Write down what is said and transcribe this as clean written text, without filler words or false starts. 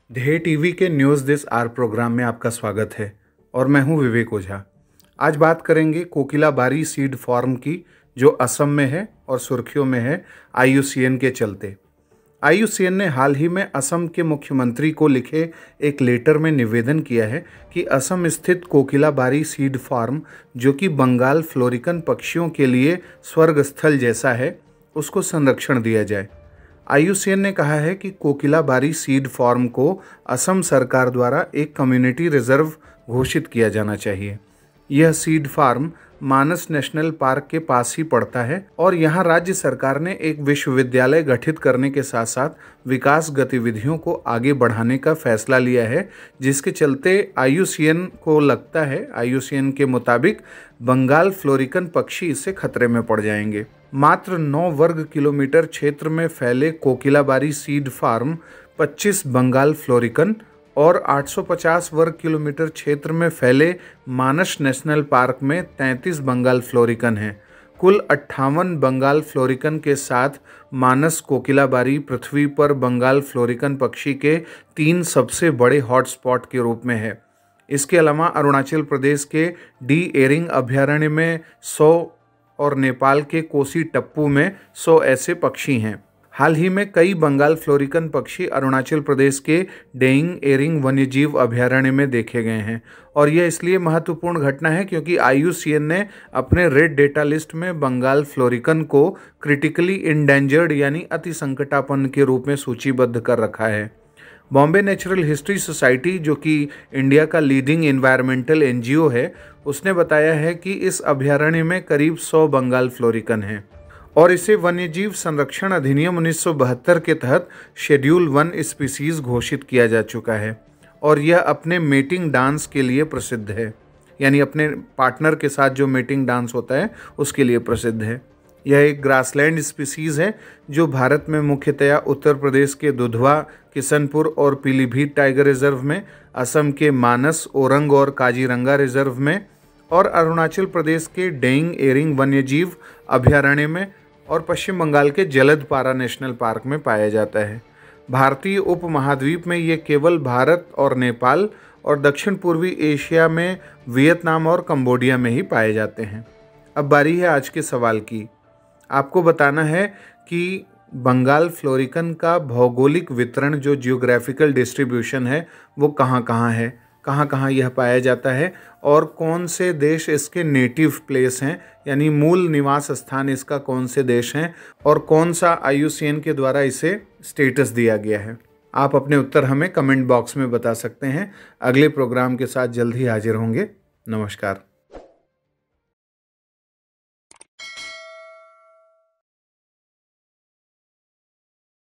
ध्येय टीवी के news this are programme में आपका स्वागत है और मैं हूं विवेक ओझा। आज बात करेंगे कोकिलाबारी सीड फार्म की, जो असम में है और सुर्खियों में है आईयूसीएन के चलते। आईयूसीएन ने हाल ही में असम के मुख्यमंत्री को लिखे एक लेटर में निवेदन किया है कि असम स्थित कोकिलाबारी सीड फार्म, जो कि बंगाल फ्लोरिकन पक्षियों के लिए स्वर्ग स्थल जैसा है, उसको संरक्षण दिया जाए। आईयूसीएन ने कहा है कि कोकिलाबारी सीड फार्म को असम सरकार द्वारा एक कम्युनिटी रिजर्व घोषित किया जाना चाहिए। यह seed farm Manas national park के पास ही पड़ता है और यहाँ राज्य सरकार ने एक विश्वविद्यालय गठित करने के साथ साथ विकास गतिविधियों को आगे बढ़ाने का फैसला लिया है, जिसके चलते आईयूसीएन को लगता है, आईयूसीएन के मुताबिक बंगाल फ्लोरिकन पक्षी इससे खतरे में पड़ जाएंगे। मात्र 9 वर्ग किलोमीटर क्षेत्र में फैले Kokilabari seed farm 25 Bengal florican और 850 वर्ग किलोमीटर क्षेत्र में फैले मानस नेशनल पार्क में 33 बंगाल फ्लोरिकन हैं। कुल 58 बंगाल फ्लोरिकन के साथ मानस कोकिलाबारी पृथ्वी पर बंगाल फ्लोरिकन पक्षी के 3 सबसे बड़े हॉटस्पॉट के रूप में है। इसके अलावा अरुणाचल प्रदेश के डी एरिंग अभ्यारण्य में 100 और नेपाल के कोसी टप्पू में 100 ऐसे पक्षी हैं। हाल ही में कई बंगाल फ्लोरिकन पक्षी अरुणाचल प्रदेश के डेइंग एरिंग वन्यजीव अभ्यारण्य में देखे गए हैं और यह इसलिए महत्वपूर्ण घटना है क्योंकि आईयूसीएन ने अपने रेड डेटा लिस्ट में बंगाल फ्लोरिकन को क्रिटिकली इंडेंजर्ड यानी अति संकटापन्न के रूप में सूचीबद्ध कर रखा है। बॉम्बे नेचुरल हिस्ट्री सोसाइटी, जो कि इंडिया का लीडिंग एनवायरमेंटल एनजीओ है, उसने बताया है कि इस अभ्यारण्य में करीब 100 बंगाल फ्लोरिकन हैं और इसे वन्यजीव संरक्षण अधिनियम 1972 के तहत शेड्यूल 1 स्पीसीज घोषित किया जा चुका है और यह अपने मेटिंग डांस के लिए प्रसिद्ध है, यानी अपने पार्टनर के साथ जो मेटिंग डांस होता है उसके लिए प्रसिद्ध है। यह एक ग्रासलैंड स्पीसीज है जो भारत में मुख्यतया उत्तर प्रदेश के दुधवा, किशनपुर और पीलीभीत टाइगर रिजर्व में, असम के मानस, ओरंग और काजीरंगा रिजर्व में और अरुणाचल प्रदेश के डेइंग एरिंग वन्यजीव अभ्यारण्य में और पश्चिम बंगाल के जलदपारा नेशनल पार्क में पाया जाता है। भारतीय उपमहाद्वीप में ये केवल भारत और नेपाल और दक्षिण पूर्वी एशिया में वियतनाम और कंबोडिया में ही पाए जाते हैं। अब बारी है आज के सवाल की। आपको बताना है कि बंगाल फ्लोरिकन का भौगोलिक वितरण, जो जियोग्राफिकल डिस्ट्रीब्यूशन है, वो कहाँ कहाँ है, कहाँ कहाँ यह पाया जाता है और कौन से देश इसके नेटिव प्लेस हैं, यानी मूल निवास स्थान इसका कौन से देश हैं और कौन सा आईयूसीएन के द्वारा इसे स्टेटस दिया गया है। आप अपने उत्तर हमें कमेंट बॉक्स में बता सकते हैं। अगले प्रोग्राम के साथ जल्द ही हाजिर होंगे। नमस्कार।